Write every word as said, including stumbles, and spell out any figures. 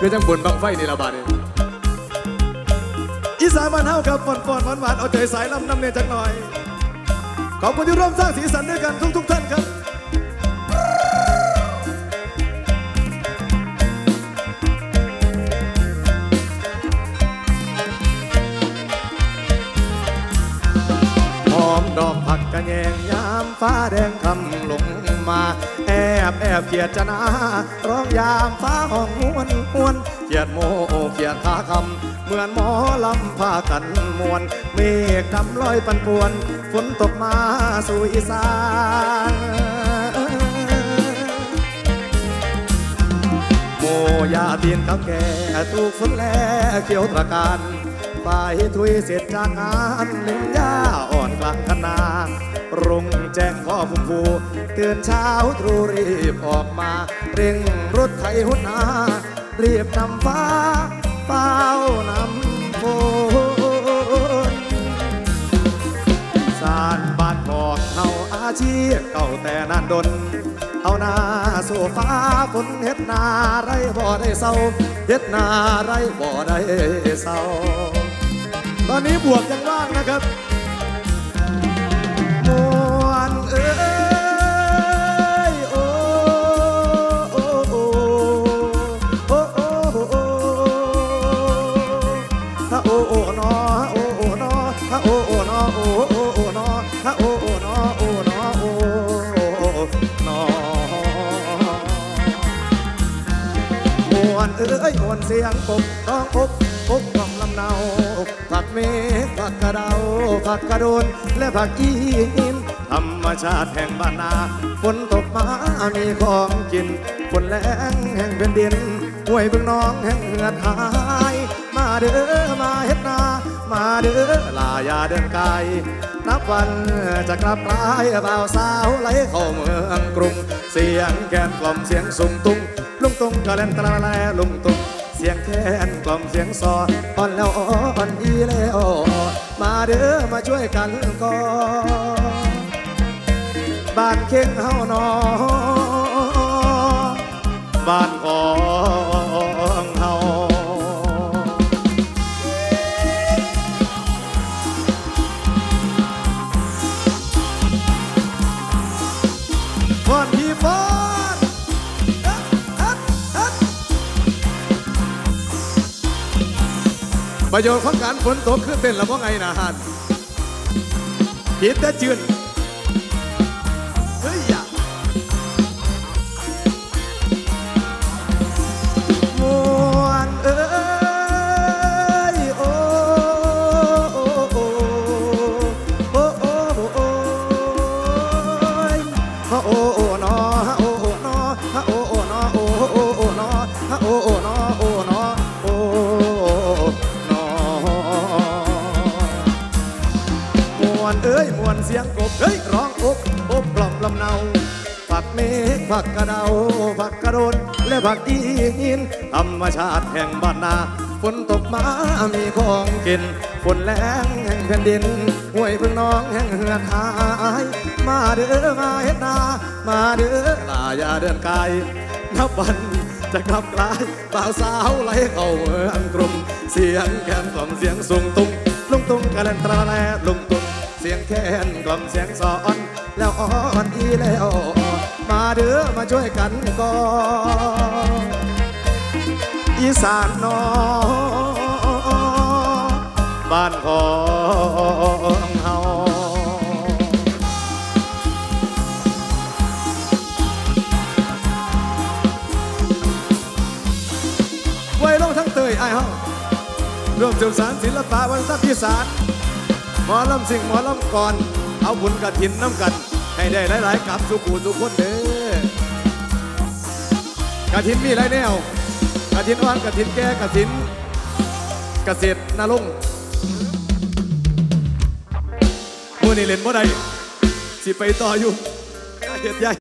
คือจังบุญบังไฟนี่ละบาดนี่อีสานบ้านเฮาครับฝนฝนหวานหวานเอาใจสายลำน้ำเนียจักหน่อยขอบคุณที่ร่วมสร้างสีสันด้วยกันทุกๆท่านครับหอมดอกผักกระแยงยามฟ้าแดงคำลงมาแอบแอบเกียดจนาร้องยามฟ้าห้องหวนหวนเกียดโมเกียดท่าคำเหมือนหมอลำพากันมวนเมฆดำลอยปันป่วนฝนตกมาสู่อีสานโมยาตีนกับแก่ถูกฝนแลเขียวตระการไปทุยเสร็จจากงานเล่นยาอ่อนกลางคณารุ่งแจ้งพ่อพุ่มฟูตื่นเช้าตรู่รีบออกมาเร่งรถไถหุ่นนารีบนำฟ้าเฝ้านำฝนสารบ้านบอกเฮาอาชีพเก่าแต่นานดนเอาหน้าสู่ฟ้าฝนเฮ็ดนาไรบ่ได้เศร้าเฮ็ดนาไรบ่ได้เศร้าตอนนี้บวกยังว่างนะครับมวนเอ้ยโอ้โอ้โอ้โอ้โอ้โอ้ถ้าโอ้โอ้นอโอ้โอ้นอถ้าโอ้โอ้นอโอ้โอ้โอ้นอถ้าโอ้โอ้นอโอ้นอโอ้นอมวนเอ้ยมวนเสียงกบร้องกบกบกล่อมลำเนาผักเมฆผักกระเดาผักกระโดนและผักอีหินธรรมชาติแห่งบ้านนาฝนตกมามีของกินฝนแรงแห่งแผ่นดินห้วยบึงน้องแห่งเหือดหายมาเด้อมาเฮ็ดนามาเด้อลายาเดินไกลนับวันจะกลับกลายบ่าวสาวไหลเข้าเมืองกรุงเสียงแก่นกล่อมเสียงสุ่งตุ้งลุงตุ้งกะเล่นตะละแลลุงตุ้งเสียงแคนกล่อมเสียงซออ่อนแล้วอ่อนอีแล้วมาเด้อมาช่วยกันก่อนบ้านเข่งเฮาหนอบ้านของเฮาฟ้อนพี่ฟ้อนประโยชน์ของการฝนตกขึ้นเต้นแล้วว่าไงนะฮันผิดแต่จืนเฮ้ยอย่ามวนเอ้ยโอ้โอ้โอ้โอ้โอ้โอ้ฮะโอ้โอ้นอฮะโอ้โอ้นอฮะโอ้โอ้นอโอ้โอ้โอ้นอฮะโอ้โอ้นอโอ้นอโอ้เอ้ยมวนเสียงกบเฮ้ยร้องอบอบกล่อมลำเนาผักเมฆผักกระเดาผักกระโดนและผักอีหินธรรมชาติแห่งบ้านนาฝนตกมามีของกินฝนแรงแห่งแผ่นดินห้วยพึ่งน้องแห่งเหือดหายมาเด้อมาเฮ็ดนามาเด้อลายาเดินไกลนับวันจะกลับกลายบ่าวสาวไหลเข้าเมืองกรุงเสียงแคนกล่อมเสียงสุ่งตุ้งลุงตุ้งกะเล่นตราแลลุงตุ้งเสียงแคนกล่อมเสียงสอนแล้วอ่อนอีแล้วมาเด้อมาช่วยกันก่อนอีสานนอบ้านของเฮาไว้ลงทั้งเตยไอ้เฮารวมสืบสานศิลปะวัฒนธรรมอีสานหมอลำสิ่งหมอลำก่อนเอาบุญกฐินน้ำกันให้ได้หลายๆกับสุขูสุขคนเด้อกฐินมีหลายแนวกฐินอ่อนกฐินแก่กฐินเกษตรนาลงมือนี่เล่นบ่ได้สิไปต่ออยู่เหตุใหญ่